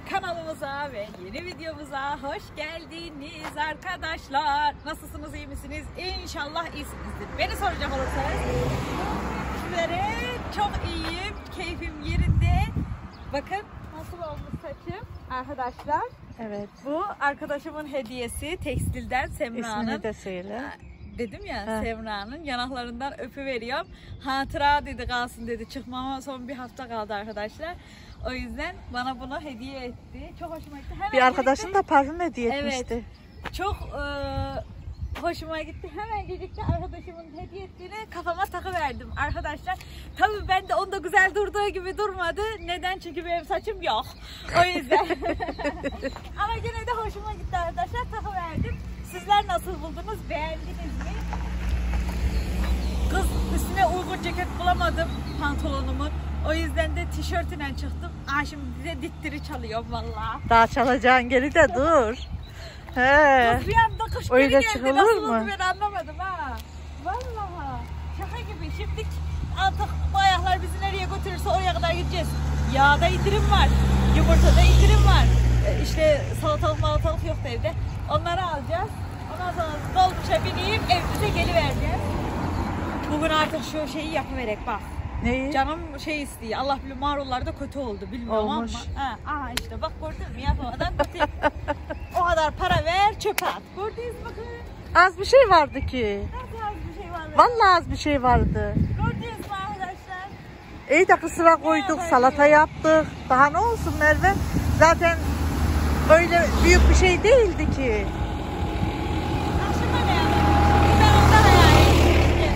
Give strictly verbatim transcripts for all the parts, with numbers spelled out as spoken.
kanalımıza ve yeni videomuza hoş geldiniz arkadaşlar. Nasılsınız, iyi misiniz? İnşallah iyisinizdir. Beni soracak olursanız sizlere çok iyiyim, keyfim yerinde. Bakın nasıl olmuş saçım arkadaşlar. Evet. Bu arkadaşımın hediyesi tekstilden Semra'nın. İsmini de söyle. Dedim ya, ha. Semra'nın yanaklarından öpüveriyorum. Hatıra dedi, kalsın dedi. Çıkmama son bir hafta kaldı arkadaşlar. O yüzden bana bunu hediye etti. Çok hoşuma gitti. Hemen bir arkadaşın da parfüm hediye etmişti. Evet. Çok e, hoşuma gitti. Hemen birlikte arkadaşımın hediye ettiğini kafama takıverdim arkadaşlar. Tabii ben de onda güzel durduğu gibi durmadı. Neden? Çünkü benim saçım yok. O yüzden. Ama yine de hoşuma gitti arkadaşlar. Takıverdim. Sizler nasıl buldunuz? Beğendiniz mi? Kız, üstüne uygun ceket bulamadım pantolonumun. O yüzden de tişörtüyle çıktım. Aa, şimdi bize dittiri çalıyorum vallahi. Daha çalacağın geri de dur. He. Kız bir anda kış Öyle geri geldi. çıkılır Nasıl mı? oldu ben anlamadım ha. Vallahi şaka gibi. Şimdi artık bu ayaklar bizi nereye götürürse oraya kadar gideceğiz. Yağda indirim var. Yumurtada indirim var. Ee, işte salatalık malatalık yok da evde. Onları alacağız. Ondan sonra dolmuşa bineyim, evimize gelivereceğiz. Bugün artık şu şeyi yapıverek bak. Neyi? Canım şey istiyor. Allah bilir marullar da kötü oldu bilmiyorum Olmuş. ama. Ha, aha işte bak gördün mü, yapamadan kötü. O kadar para ver çöpe at. Gördünüz mü bakın. Az bir şey vardı ki. Nasıl az bir şey var? Vallahi az bir şey vardı. Gördünüz mü arkadaşlar? İyi de kısıra koyduk, salata yaptık. Daha ne olsun Merve? Zaten öyle büyük bir şey değildi ki. Akşama ne yapalım? Ben ondan hayal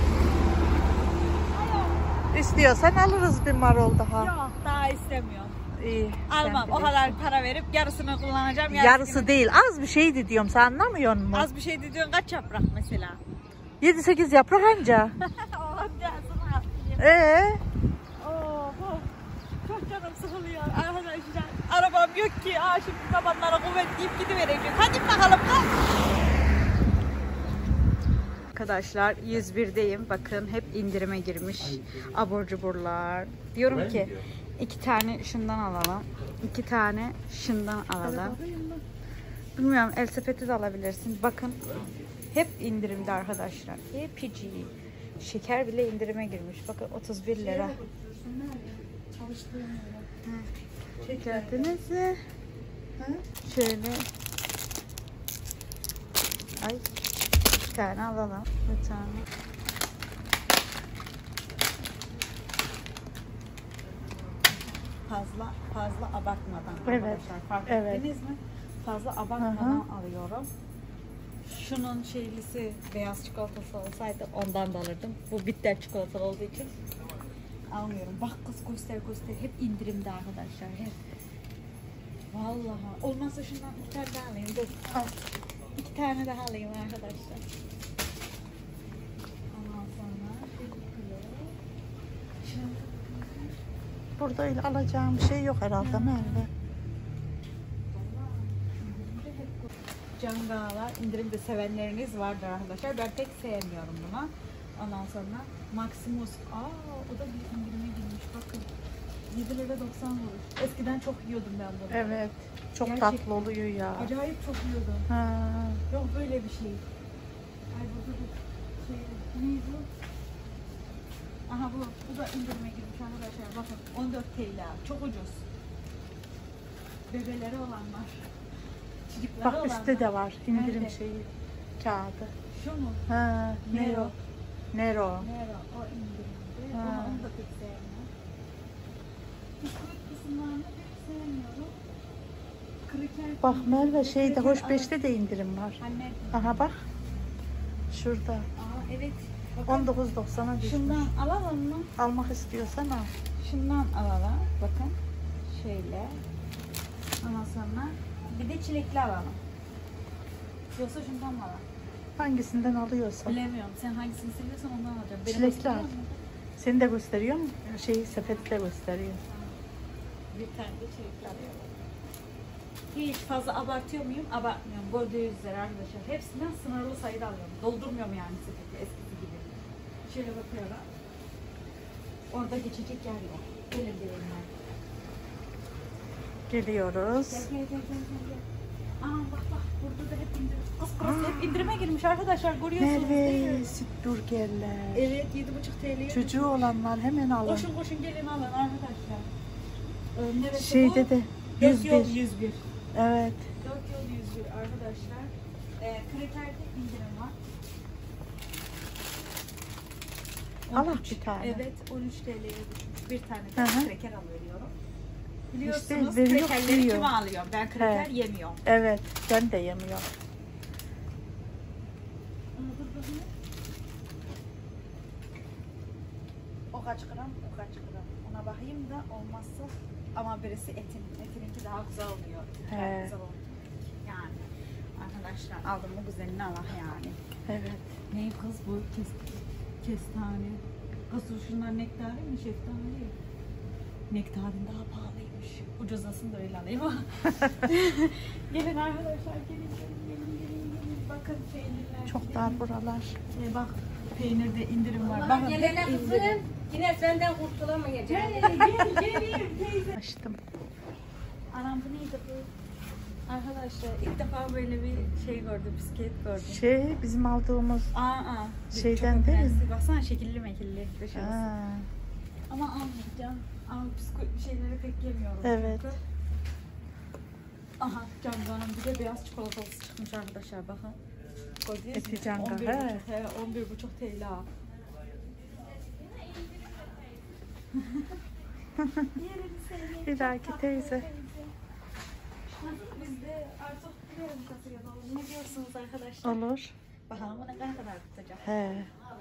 İstiyorsan alırız bir marul daha. Yok, daha istemiyorum. İyi. Almam. O kadar para verip yarısını kullanacağım. Yarısı Yarısını... değil, az bir şeydi diyorum. Sen anlamıyor musun? Az bir şey diyorsun, kaç yaprak mesela? yedi sekiz yaprak anca. Oğlancasını atayım. Ee? Oh, çok canım sıkılıyor arkadaşlar. Arabam yok ki. Aa, şimdi zamanlara kuvvet deyip gidivereceğim. Hadi bakalım. Arkadaşlar yüz birdeyim. Bakın hep indirime girmiş abur cuburlar. Diyorum ki iki tane şundan alalım. iki tane şundan alalım. Bilmiyorum, el sepeti de alabilirsin. Bakın hep indirimde arkadaşlar. Hepci. Şeker bile indirime girmiş. Bakın otuz bir lira. Gördünüz mü? Şöyle. Ay. Bir tane alalım. Bir tane. Fazla fazla abartmadan Evet. arkadaşlar. Fark Evet. ettiniz mi? Fazla abartmadan alıyorum. Şunun şeylisi beyaz çikolatası olsaydı ondan da alırdım. Bu bitter çikolatalı olduğu için almıyorum. Bak kız, göster göster. Hep indirimde arkadaşlar. Hep. Vallahi. Olmazsa şundan iki tane daha alayım. Dur. Al. İki tane daha alayım arkadaşlar. Ondan sonra Burada öyle alacağım bir şey yok herhalde Merve. Cangalar indirimde sevenleriniz vardır arkadaşlar. Ben pek sevmiyorum bunu. Ondan sonra Maximus. Aa, o da bir indirime girmiş. Bakın. yedi lira doksan kuruş. Eskiden çok yiyordum ben bunu. Evet. Çok Gerçekten tatlı oluyor ya. Acayip çok yiyordum. Ha. Yok böyle bir şey. Ay burada bir şey. Ne bu? Aha bu. Bu da indirime girmiş arkadaşlar. Bakın on dört T L. Çok ucuz. Bebeleri olanlar. Çocukları Bak olanlar. üstte de var indirim Nerede? şeyi. Kağıdı. Şu mu? Ha, Nero. Nero. Nero. Nero. O indirimde. Ha. Ama onu da pek sevmiyorum. Bisküvit kısımlarını pek sevmiyorum. Kriker. Bak Merve şeyde Kriker hoş beşte de indirim var. Anne. Aha bak. Şurada. Aa evet. Bakın. on dokuz doksana düşmüş. Şundan alalım mı? Almak istiyorsan al. Şundan alalım. Bakın. Şöyle. Ondan sonra bir de çilekli alalım. Yoksa şundan mı alalım? Hangisinden alıyorsan. Bilemiyorum. Sen hangisini seviyorsan ondan alacağım. Benim Çilekli al. hoşuma gidiyor mu? Seni de gösteriyor mu? Şeyi sepeti de gösteriyor. Bir tane de çilekli alıyorum. Hiç fazla abartıyor muyum? Abartmıyorum. Gördüğünüz üzere arkadaşlar. Hepsinden sınırlı sayıda alıyorum. Doldurmuyorum yani sepeti eskisi gibi. Şöyle bakıyorum. Orada geçecek yer yok. Öyle diyeyim ben. Geliyoruz. Gel gel gel gel. gel. Aa bak bak burada da hep indirim. Kız burası hep indirime girmiş arkadaşlar, görüyorsunuz değil mi? Merve süt burgerler. Evet yedi buçuk T L'ye. Çocuğu olanlar hemen alın. Koşun koşun gelin alın arkadaşlar. Ee, neresi Şeyde bu? de Dört yol yüz bir. yüz bir. Evet. dört yol yüz bir arkadaşlar. Ee, kriterde indirim var. Al on üç, bir tane. Evet on üç T L'ye düşmüş. Bir tane Hı de hı. kreker alıyorum. Biliyorsunuz İşte veriyor, krekerleri yiyor. kim alıyor? Ben kreker He. yemiyorum. Evet. Ben de yemiyorum. O kaç gram, o kaç gram. Ona bakayım da olmazsa, ama birisi etin. Etininki daha güzel oluyor. He. Daha güzel oluyor. Yani arkadaşlar aldım bu güzelini Allah yani. Evet. Ne kız bu kes, kestane. Kız şunlar nektarı mı şeftali? Nektarin daha pahalıymış. Ucuzlasın da öyle alayım. Gelin arkadaşlar gelin gelin gelin gelin. gelin. Bakın peynirler. Çok dar buralar. Ee, bak peynirde indirim var. Ulan Bakın gelene hep kızım, indirim. yine senden kurtulamayacağım. Gel gel gel teyze. Açtım. Anam bu neydi bu? Arkadaşlar ilk defa böyle bir şey gördüm, bisiklet gördüm. Şey bizim aldığımız. Aa, aa. Şeyden Çok değil mi? prensli. Baksana şekilli mekilli dışarısı. Ha. Ama almayacağım. Ama bisküvi şeyleri pek yemiyorum. Evet. Çünkü. Aha Cancan'ın bir de beyaz çikolatalısı çıkmış arkadaşlar bakın. Gördünüz mü? Eti Canga, on bir he. buçuk, he, on bir buçuk T L. Yerim seni. Bir dahaki teyze. Biz de artık gidelim kasaya doğru. Ne diyorsunuz arkadaşlar? Olur. Bakalım bu ne kadar tutacak. He.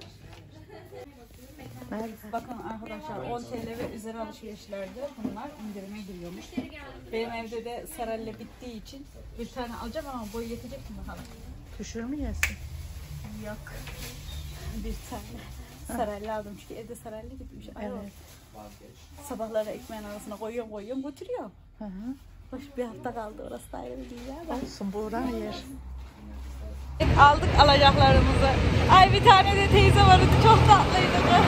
Nerede? Bakın arkadaşlar on T L ve üzeri alışverişlerde bunlar indirime giriyormuş. Benim evde de sarelle bittiği için bir tane alacağım ama boyu yetecek mi bakalım? Düşür mü yesin? Yok. Bir tane. Sarelle aldım çünkü evde sarelle gitmiş. Ay, Evet. sabahları ekmeğin arasına koyuyorum koyuyorum götürüyorum. Hı hı. Hoş bir hafta kaldı orası da ayrı bir dünya da. Olsun Buğra yer. Aldık alacaklarımızı. Ay bir tane de teyze vardı çok tatlıydı.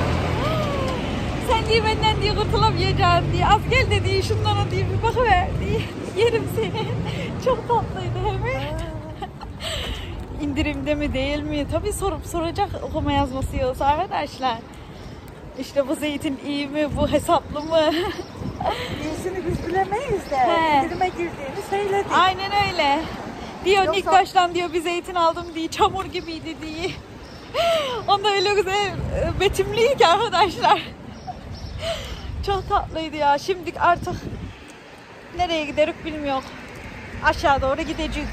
Sen diye benden diye kurtulamayacaksın diye. Az gel de diye şunlara diye bir bakıver diye. Yerim seni. Çok tatlıydı değil mi? İndirimde mi değil mi? Tabii sorup soracak okuma yazması yoksa arkadaşlar. İşte bu zeytin iyi mi? Bu hesaplı mı? İyisini biz bilemeyiz de. He. İndirime girdiğini söyledik. Aynen öyle. Diyor Yoksa- Niktaş'tan diyor bir zeytin aldım diye çamur gibiydi diye. Onda öyle güzel e, betimliyor ki arkadaşlar. Çok tatlıydı ya. Şimdi artık nereye giderek bilmiyorum. Aşağı doğru gideceğiz.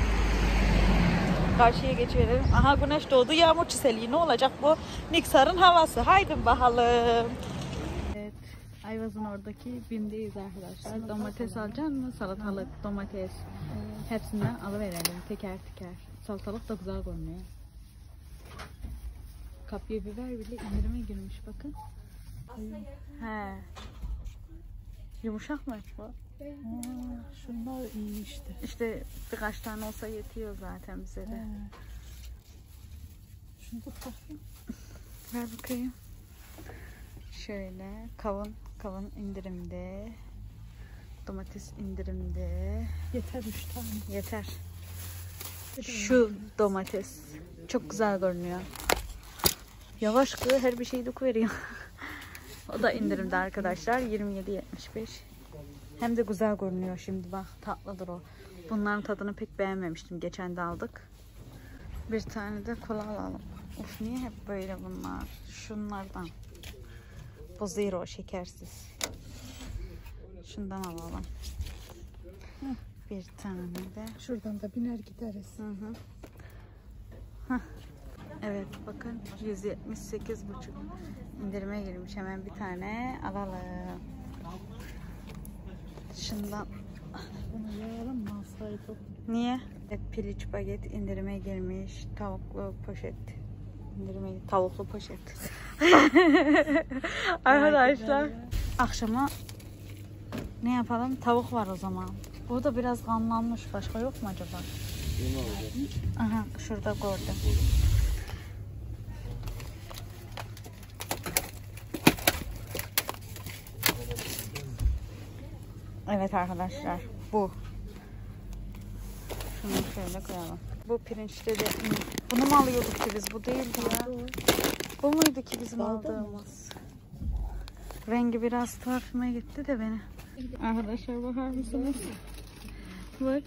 Karşıya geçelim. Aha güneş doğdu, yağmur çiseliği. Ne olacak bu? Niksar'ın havası. Haydi bakalım. Evet. Ayvaz'ın oradaki BİM'deyiz arkadaşlar. Domates alacaksın mı? Salatalık, domates. Hepsinden alıverelim teker teker. Salatalık da güzel görünüyor. Kapya biber bile indirime girmiş bakın. He. Yumuşak mı bu? Ha, şunlar iyi işte. İşte birkaç tane olsa yetiyor zaten bize de. He. Şunu da takayım. Ver bakayım. Şöyle kavun, kavun indirimde. Domates indirimde. Yeter üç tane. Yeter. Şu domates çok güzel görünüyor. Yavaş kız, her bir şeyi dokuveriyor. O da indirimde arkadaşlar. yirmi yedi yetmiş beş. Hem de güzel görünüyor şimdi bak. Tatlıdır o. Bunların tadını pek beğenmemiştim. Geçen de aldık. Bir tane de kola alalım. Of niye hep böyle bunlar? Şunlardan. Bu zero şekersiz. Şundan alalım. Bir tane de. Şuradan da biner gideriz. Hı hı. Hah. Evet bakın yüz yetmiş sekiz buçuk indirime girmiş, hemen bir tane alalım. Şundan Bunu yağalım mı alsaydık? niye? Evet, piliç baget indirime girmiş, tavuklu poşet indirime, tavuklu poşet. Arkadaşlar akşama ne yapalım? Tavuk var o zaman. Bu da biraz kanlanmış. Başka yok mu acaba? Aha şurada gördüm. Evet arkadaşlar bu. Şunu şöyle koyalım. Bu pirinçleri bunu mu alıyorduk ki biz? Bu değildi ya. Bu muydu ki bizim aldığımız? Rengi biraz tartmaya gitti de beni. Arkadaşlar bakar mısınız? Bak.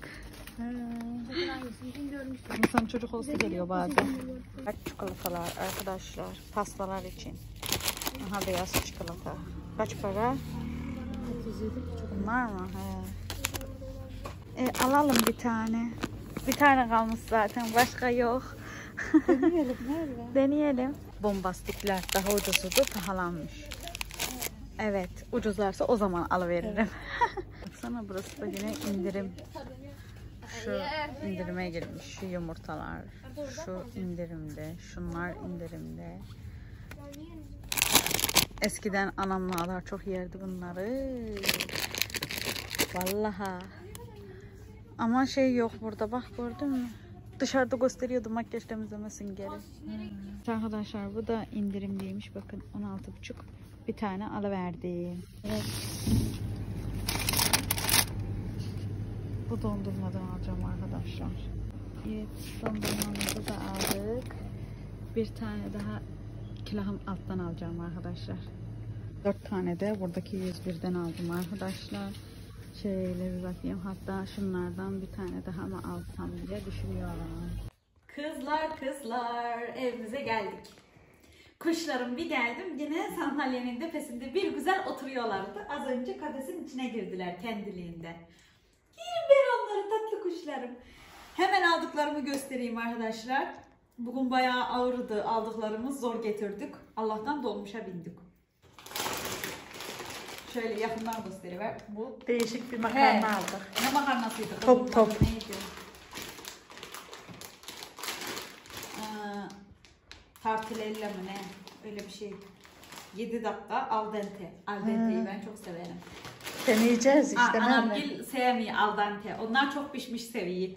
İnsan çocuk olsa geliyor bazen. Bak çikolatalar arkadaşlar. Pastalar için. Aha beyaz çikolata. Kaç para? Bunlar mı? He. E, alalım bir tane. Bir tane kalmış zaten. Başka yok. Deneyelim nerede? Deneyelim. Bombastikler daha ucuzudu, pahalanmış. Evet, ucuzlarsa o zaman alıveririm. Baksana burası da yine indirim. Şu indirime girmiş. Şu yumurtalar. Şu indirimde. Şunlar indirimde. Eskiden anamla alar çok yerdi bunları. Vallahi. Ama şey yok burada. Bak gördün mü? Dışarıda gösteriyordu makyaj temizlemesin geri. Hmm. Arkadaşlar bu da indirimliymiş. Bakın on altı buçuk. Bir tane alıverdim. Evet. Bu dondurmadan alacağım arkadaşlar. Evet, dondurmamızı da aldık. Bir tane daha külahın alttan alacağım arkadaşlar. Dört tane de buradaki yüz birden aldım arkadaşlar. Şöyle bir bakayım. Hatta şunlardan bir tane daha mı alsam diye düşünüyorum. Kızlar kızlar evimize geldik. Kuşlarım bir geldim yine sandalyenin tepesinde bir güzel oturuyorlardı. Az önce kafesin içine girdiler kendiliğinden. Girin ben onları tatlı kuşlarım. Hemen aldıklarımı göstereyim arkadaşlar. Bugün bayağı ağırdı aldıklarımız, zor getirdik. Allah'tan dolmuşa bindik. Şöyle yakından gösteriver. Bu Değişik bir makarna He. aldık. Ne makarnasıydı? Top top. Neydi? Ee, Tartılella mı ne? Öyle bir şey. yedi dakika al dente. Al dente'yi ben çok severim. Deneyeceğiz işte. Aa, Anamgil sevmiyor al dente. Onlar çok pişmiş seviyor.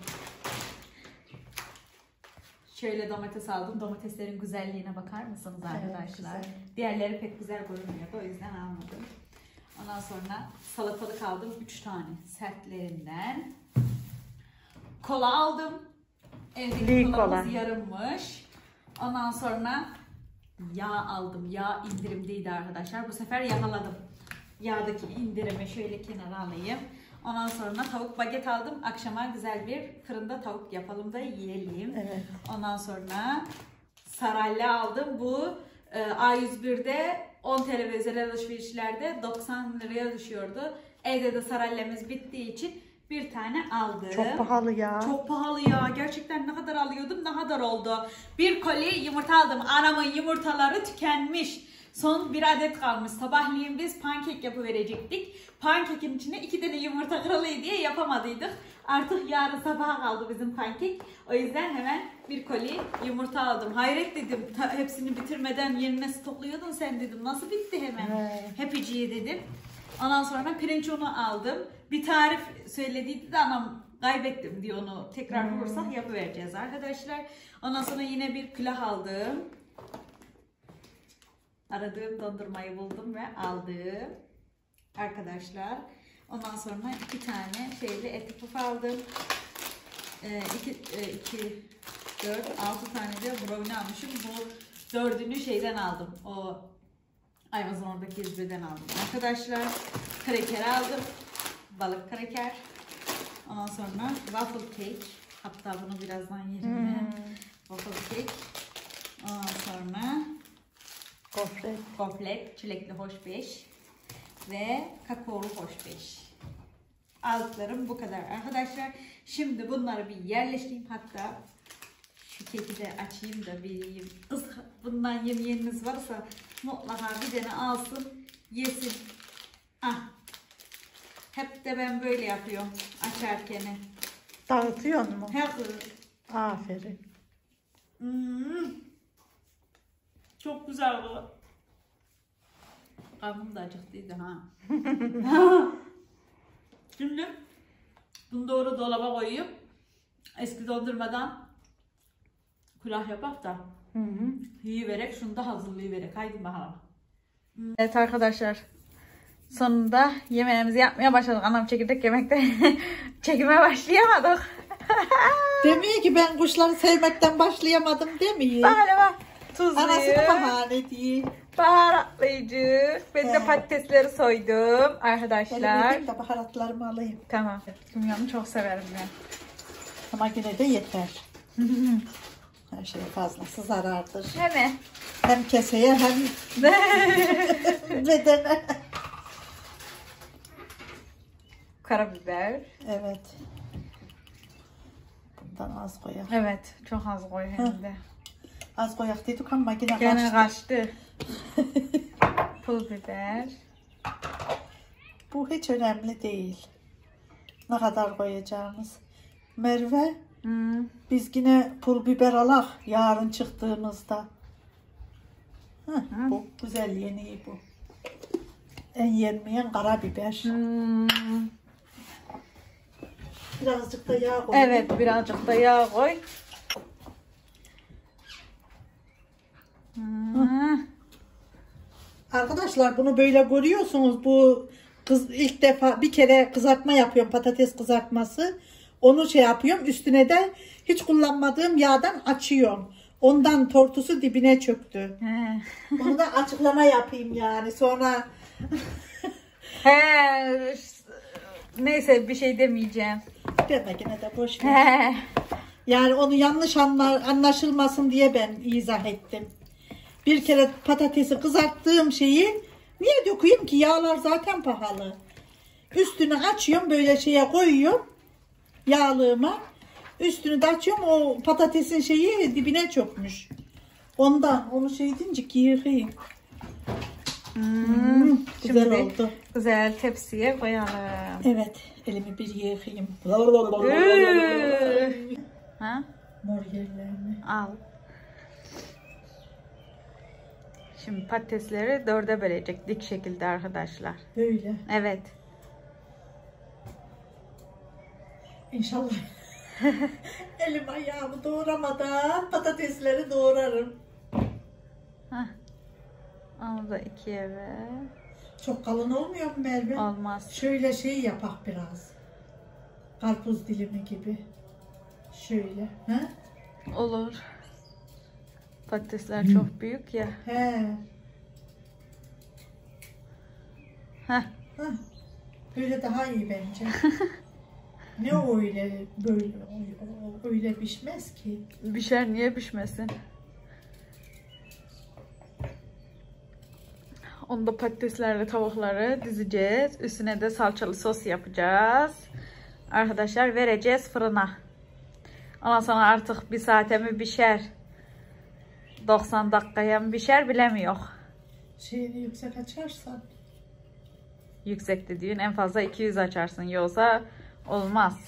Şöyle domates aldım. Domateslerin güzelliğine bakar mısınız arkadaşlar? Evet, diğerleri pek güzel görünmüyordu. O yüzden almadım. Ondan sonra salatalık aldım. üç tane sertlerinden. Kola aldım. Evdeki kolamız kola. yarınmış. Ondan sonra yağ aldım. Yağ indirimdeydi arkadaşlar. Bu sefer yakaladım. Yağdaki indirimi şöyle kenara alayım. Ondan sonra tavuk baget aldım. Akşama güzel bir fırında tavuk yapalım da yiyelim. Evet. Ondan sonra saralya aldım. Bu e, A yüz bir'de on T L ve özel alışverişlerde doksan liraya düşüyordu. Evde de saralyamız bittiği için bir tane aldım. Çok pahalı ya. Çok pahalı ya. Gerçekten ne kadar alıyordum ne kadar oldu. Bir koli yumurta aldım. Anamın yumurtaları tükenmiş. Son bir adet kalmış. Sabahleyin biz pankek yapıverecektik. Pankekin içine iki tane yumurta kırılıyor diye yapamadıydık. Artık yarın sabaha kaldı bizim pankek. O yüzden hemen bir koli yumurta aldım. Hayret dedim. Ta, hepsini bitirmeden yerine stokluyordun sen dedim. Nasıl bitti hemen? Evet. Hepiciye dedim. Ondan sonra pirinç unu aldım. Bir tarif söylediydi de anam kaybettim diye onu tekrar bulursak hmm. yapıvereceğiz arkadaşlar. Ondan sonra yine bir külah aldım. Aradığım dondurmayı buldum ve aldım arkadaşlar. Ondan sonra iki tane şeyli eti puf aldım. Ee, iki, e, iki, dört, altı tane de brownie almışım. Bu dördünü şeyden aldım. O Ayvaz'ın oradaki yüz birden aldım. Arkadaşlar kraker aldım. Balık kraker. Ondan sonra waffle cake. Hatta bunu birazdan yerim. Hmm. Waffle cake. Ondan sonra gofret. Gofret, çilekli hoşbeş ve kakaolu hoşbeş. Aldıklarım bu kadar arkadaşlar. Şimdi bunları bir yerleştireyim. Hatta şu keki de açayım da vereyim. Kız bundan yemeyeniniz varsa mutlaka bir tane alsın, yesin. Ah. Hep de ben böyle yapıyorum açarken. Dağıtıyor mu? Hep. Aferin. Hmm. Çok güzel bu. Karnım da acıktıydı ha. Şimdi bunu doğru dolaba koyayım. Eski dondurmadan külah yapak da hı hı. yiyiverek şunu da hazırlayıverek. Haydi bakalım. Evet arkadaşlar. Sonunda yemeğimizi yapmaya başladık. Anam çekirdek yemekte çekime başlayamadık. Demiyor ki ben kuşları sevmekten başlayamadım demiyor. Bak hele bak. Tuzluyu, Anasını bahane diye. baharatlayıcı. Ben de He. patatesleri soydum Elim arkadaşlar. edeyim de baharatlarımı alayım. Tamam. Kimyonu çok severim ben. Ama yine de yeter. Her şey fazlası zarardır. Hemen. Hem keseye hem bedene. Karabiber. Evet. Bundan az koyak. Evet. Çok az koy hem de. Az koyak dedik ama yine Gene kaçtı. kaçtı. Pul biber. Bu hiç önemli değil. Ne kadar koyacağımız. Merve, Hmm. biz yine pul biber alak yarın çıktığımızda. Heh, bu güzel yeni bu. En yenmeyen karabiber. Hmm. Birazcık da yağ koy. Evet, birazcık da yağ koy. Hmm. Arkadaşlar bunu böyle görüyorsunuz. Bu kız ilk defa bir kere kızartma yapıyorum, patates kızartması. Onu şey yapıyorum. Üstüne de hiç kullanmadığım yağdan açıyorum. Ondan tortusu dibine çöktü. He. Onu da açıklama yapayım yani. Sonra He. Neyse bir şey demeyeceğim. deme gene de boş ver. He. Yani onu yanlış anlar, anlaşılmasın diye ben izah ettim. Bir kere patatesi kızarttığım şeyi niye dökeyim ki? Yağlar zaten pahalı. Üstünü açıyorum, böyle şeye koyuyorum. Yağlığıma. Üstünü de açıyorum, o patatesin şeyi dibine çökmüş. Ondan onu şey deyince yıkayayım. Hmm, güzel Şimdi oldu. güzel tepsiye koyalım. Evet, elimi bir yıkayayım. Üü. Ha? Mor yerlerini. Al. Şimdi patatesleri dörde bölecek dik şekilde arkadaşlar. Böyle. Evet. İnşallah. Elim ayağımı doğramadan patatesleri doğrarım. Hah. Onu da ikiye ver. Çok kalın olmuyor mu Merve? Olmaz. Şöyle şey yapak biraz. Karpuz dilimi gibi. Şöyle. He? Olur. Patatesler çok büyük ya. He. Heh. Heh. Böyle daha iyi bence. Ne o öyle böyle o- o- öyle pişmez ki. Pişer niye pişmesin? Onda patateslerle tavukları dizeceğiz. Üstüne de salçalı sos yapacağız. Arkadaşlar vereceğiz fırına. Ondan sonra artık bir saate mi pişer? doksan dakikaya mı pişer bilemiyor. Şeyini yüksek açarsan. Yüksek dediğin en fazla iki yüz açarsın. Yoksa olmaz.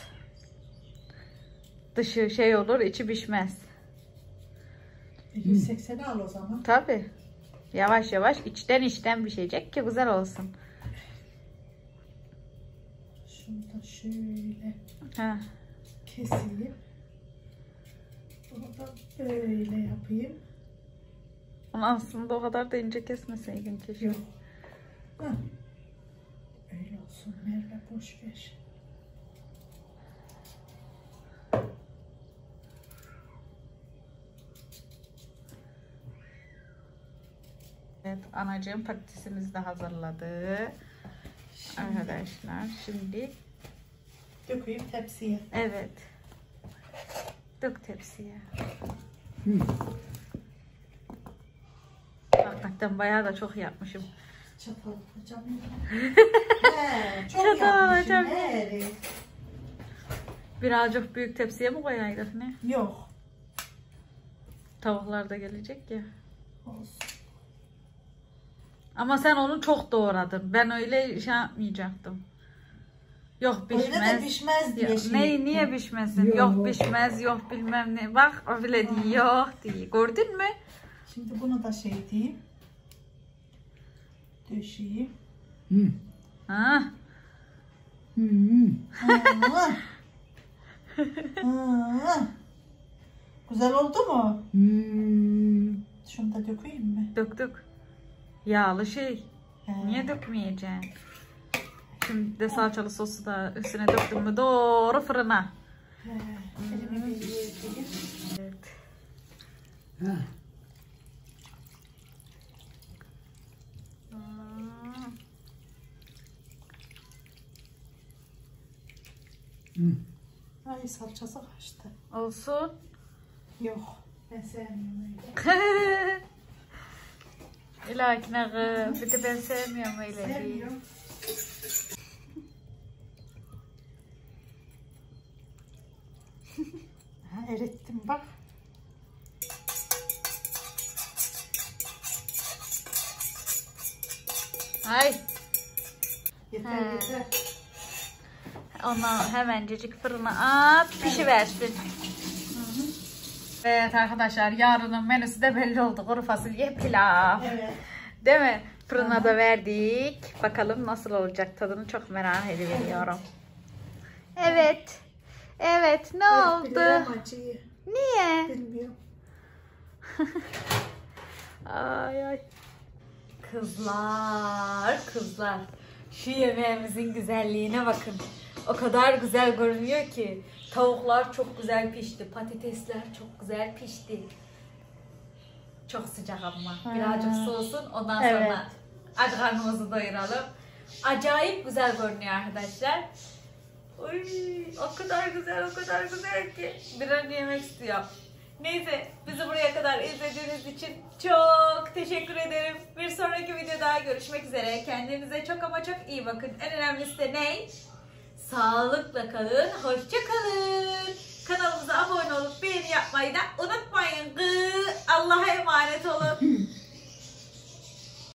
Dışı şey olur, içi pişmez. yüz sekseni al o zaman. Tabii. Yavaş yavaş içten içten pişecek ki güzel olsun. Şunu da şöyle Ha. keseyim. Bunu da böyle yapayım. Onu aslında o kadar da ince kesmeseydin keşke. Yok. Heh. Öyle olsun Merve, boş ver. Evet, anacığım patatesimizi de hazırladı. Arkadaşlar şimdi Dökeyim tepsiye. evet. Dök tepsiye. Hakikaten bayağı da çok yapmışım. Çatal hocam. He, çok Çatal yapmışım. hocam. He. Birazcık büyük tepsiye mi koyaydık ne? Yok. Tavuklar da gelecek ya. Olsun. Ama sen onu çok doğradın. Ben öyle şey yapmayacaktım. Yok Öyle pişmez. de pişmez diye Ya, şey ne, ettim. niye pişmesin? Yok. yok pişmez, yok bilmem ne. Bak o bile diyor, yok diye. Gördün mü? Şimdi bunu da şey diyeyim. Döşeyim. Ha. Ha. Ha. Güzel oldu mu? Şunu da dökeyim mi? Dök dök. Yağlı şey. He. Niye dökmeyeceksin? Şimdi de salçalı sosu da üstüne döktüm mü doğru fırına. Evet. Ha. Hmm. Ay salçası kaçtı. Olsun. Yok. Ben sevmiyorum öyle. İlakine kız. Bir de ben sevmiyorum öyle değil. Sevmiyorum. Ha, erittim bak. Ay. Yeter He. yeter. Ondan hemencecik fırına at pişiversin. Evet arkadaşlar yarının menüsü de belli oldu. Kuru fasulye pilav. Evet. Değil mi? Fırına da verdik. Bakalım nasıl olacak, tadını çok merak ediyorum. Evet. Evet ne oldu? Acıyı. Niye? Bilmiyorum. Ay ay. Kızlar, kızlar. Şu yemeğimizin güzelliğine bakın. O kadar güzel görünüyor ki. Tavuklar çok güzel pişti. Patatesler çok güzel pişti. Çok sıcak ama. Birazcık soğusun. Ondan Evet. sonra aç karnımızı doyuralım. Acayip güzel görünüyor arkadaşlar. Oy, o kadar güzel, o kadar güzel ki. Bir an yemek istiyorum. Neyse, bizi buraya kadar izlediğiniz için çok teşekkür ederim. Bir sonraki videoda görüşmek üzere. Kendinize çok ama çok iyi bakın. En önemlisi de ne? Sağlıkla kalın, hoşça kalın. Kanalımıza abone olup beğeni yapmayı da unutmayın. Allah'a emanet olun.